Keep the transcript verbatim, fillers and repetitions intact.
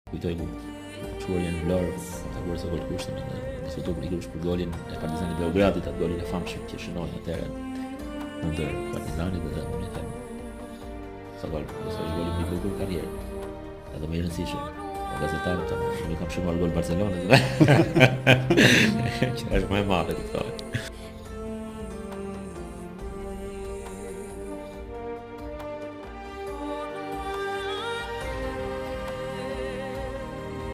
Kujtoj ku çuarjen në Vlorë, ta kurse gol kushtin dhe diskutu për ikur për golin e Partizanit Beogradit, atë golin e famshëm që shënoi atëherë kundër Partizanit dhe unë i them sa gol, ose është goli më i bukur në karrierë. Edhe më i rëndësishëm. Gazetarët tonë, unë kam shënuar gol Barcelonës. Që është më e madhe këtë.